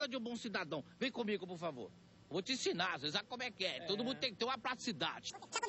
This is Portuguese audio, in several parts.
conduta de um bom cidadão. Vem comigo, por favor. Vou te ensinar, você sabe como é que é. Todo mundo tem que ter uma praticidade.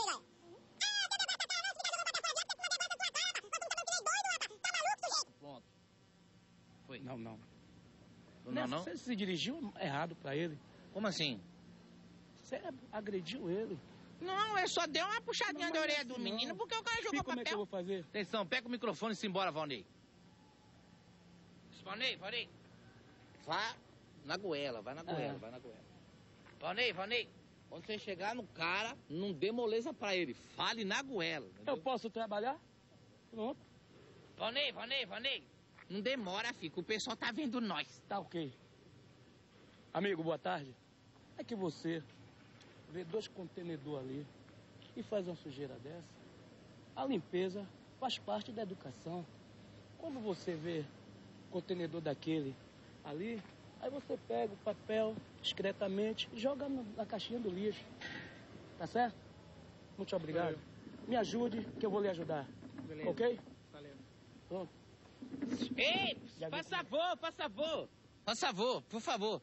Pronto. Foi. Não. Não? Você se dirigiu errado pra ele. Como assim? Você agrediu ele. Não, eu só dei uma puxadinha da orelha do menino porque o cara jogou papel. Como é que eu vou fazer? Atenção, pega o microfone e se embora, Valnei. Valnei. Vá na goela, vai na goela. Valnei, quando você chegar no cara, não dê moleza pra ele. Fale na goela. Entendeu? Eu posso trabalhar? Pronto. Valnei. Não demora, filho, o pessoal tá vendo nós. Tá ok. Amigo, boa tarde. É que você vê 2 contenedores ali e faz uma sujeira dessa. A limpeza faz parte da educação. Quando você vê contenedor daquele ali, aí você pega o papel discretamente e joga na caixinha do lixo. Tá certo? Muito obrigado. Me ajude que eu vou lhe ajudar. Beleza. Ok? Valeu. Pronto. Ei, faz favor, por favor.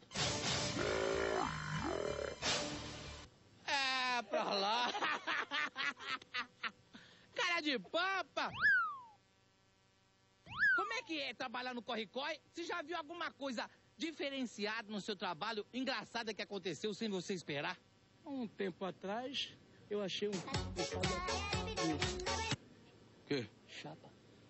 Pra lá. Cara de pampa. Como é que é trabalhar no corre-corre? Você já viu alguma coisa diferenciada no seu trabalho, engraçada que aconteceu sem você esperar? Um tempo atrás, eu achei um... Quê? Chapa.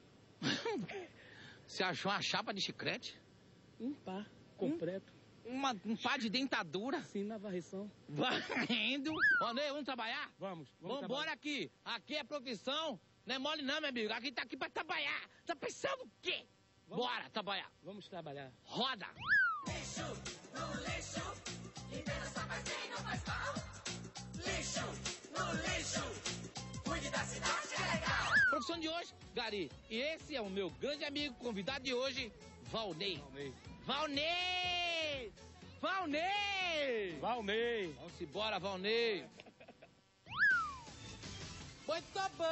Você achou uma chapa de chiclete? Um par completo. Um par de dentadura? Sim, na varrição. Varrendo. Valnei, vamos trabalhar? Vamos Vambora aqui. Aqui é profissão. Não é mole não, meu amigo. Aqui tá aqui pra trabalhar. Tá pensando o quê? Bora trabalhar. Vamos trabalhar. Roda. Lixo no lixo, limpeza só faz bem, não faz mal. Lixo no lixo, cuide da cidade, é legal. Profissão de hoje, Gari. E esse é o meu grande amigo, convidado de hoje, Valnei. Valnei! Vamos embora, Valnei. Muito bom!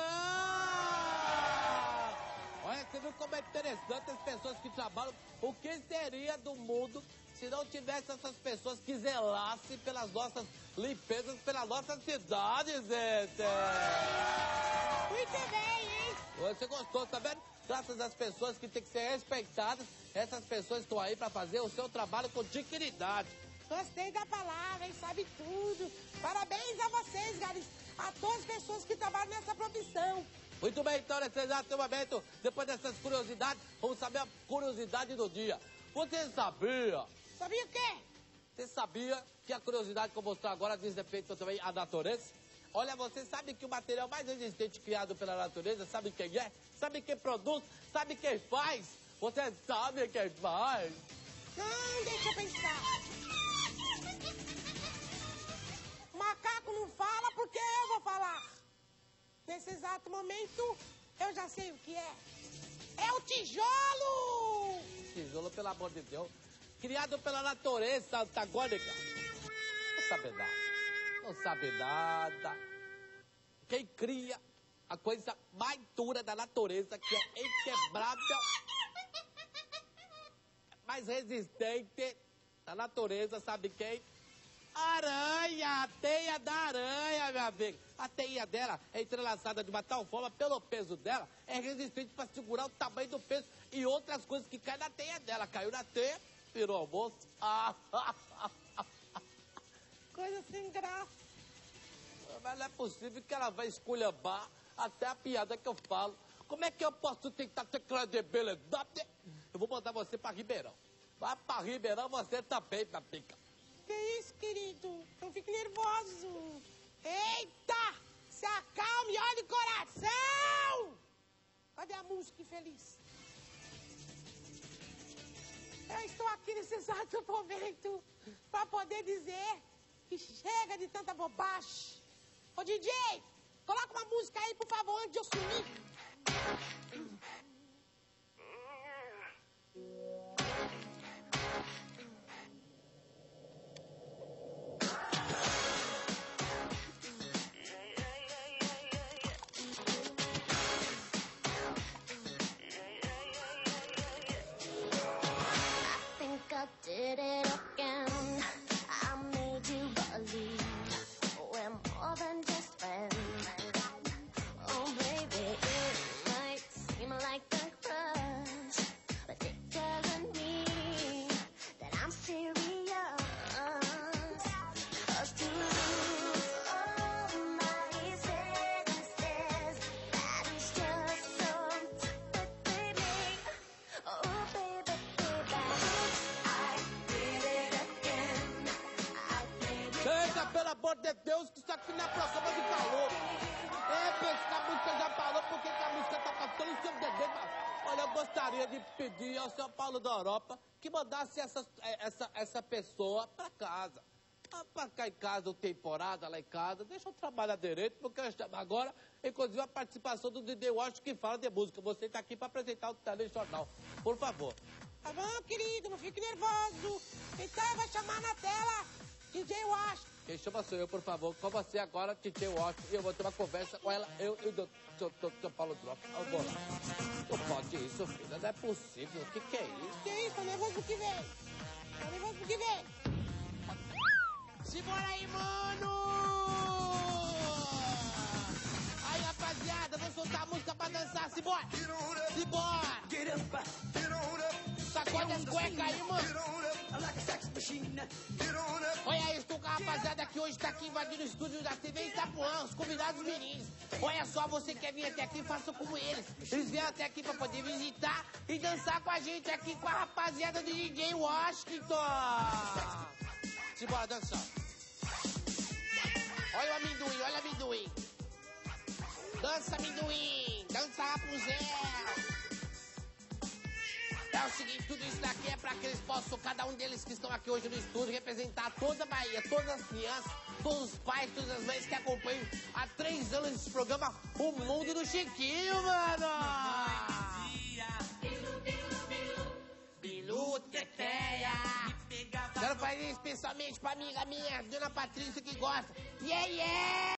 Olha, você viu como é interessante as pessoas que trabalham. O que seria do mundo se não tivesse essas pessoas que zelassem pelas nossas limpezas, pela nossa cidade, gente? Muito bem, hein? Você gostou, tá vendo? Graças às pessoas que têm que ser respeitadas, essas pessoas estão aí para fazer o seu trabalho com dignidade. Gostei da palavra, hein? Sabe tudo. Parabéns a vocês, garis. A todas as pessoas que trabalham nessa profissão. Muito bem, então, nesse exato momento, depois dessas curiosidades, vamos saber a curiosidade do dia. Você sabia? Sabia o quê? Você sabia que a curiosidade que eu vou mostrar agora diz respeito também à natureza? Olha, você sabe que o material mais resistente criado pela natureza, sabe quem é? Sabe quem produz? Sabe quem faz? Você sabe quem faz? Deixa eu pensar. O macaco não fala porque eu vou falar. Nesse exato momento, eu já sei o que é. É o tijolo! Tijolo, pelo amor de Deus. Criado pela natureza antagônica. Não sabe nada. Não sabe nada. Quem cria a coisa mais dura da natureza, que é inquebrável, mais resistente da natureza, sabe quem? Aranha, a teia da aranha, meu amigo. A teia dela é entrelaçada de uma tal forma, pelo peso dela, é resistente para segurar o tamanho do peso e outras coisas que caem na teia dela. Caiu na teia, virou almoço. Coisa sem graça. Mas não é possível que ela vai esculhambar até a piada que eu falo. Como é que eu posso tentar ter credibilidade? Eu vou mandar você para Ribeirão. Vai para Ribeirão você também, minha pica. Que isso, querido? Não fique nervoso. Eita! Se acalme, olha o coração! Cadê a música infeliz? Eu estou aqui nesse exato momento para poder dizer que chega de tanta bobagem. Ô, DJ, coloca uma música aí, por favor, antes de eu sumir. Did it again. amor de Deus, que isso aqui não é programa de calor. É, pensa que a música já falou, por que que a música tá passando o seu dedo? Olha, eu gostaria de pedir ao São Paulo da Europa que mandasse essa pessoa pra casa. Pra ficar em casa, o temporada lá em casa, deixa eu trabalhar direito, porque eu chamo agora, inclusive, a participação do DJ Washington que fala de música. Você tá aqui pra apresentar o telejornal. Por favor. Tá bom, querido, não fique nervoso. Então vai chamar na tela DJ Washington. Quem chama sou eu, por favor. Com você agora, DJ Washington, e eu vou ter uma conversa com ela, eu e o Dr. Paulo Drop. Eu vou lá. Não pode isso, filha, não é possível. O que é isso? Que isso, tô nervoso pro que vem. Tô nervoso pro que vem. Simbora aí, mano! Aí, rapaziada, vou soltar a música pra dançar. Simbora! Simbora! Sacode as cuecas aí, mano! Olha isso, com a rapaziada que hoje tá aqui invadindo o estúdio da TV Itapuã, os convidados meninos. Olha só, você quer vir até aqui, faça como eles. Eles vieram até aqui pra poder visitar e dançar com a gente aqui com a rapaziada do DJ Washington. Simbora dançar. Olha o amendoim, olha o amendoim. Dança, amendoim. Dança, Rapunzel. É o seguinte, tudo isso daqui é pra que eles possam, cada um deles que estão aqui hoje no estúdio, representar toda a Bahia, todas as crianças, todos os pais, todas as mães que acompanham há 3 anos esse programa, O Mundo do Chiquinho, mano! Bilu, Teteia. Quero fazer especialmente pra amiga minha, Dona Patrícia, que gosta. Yeah, yeah!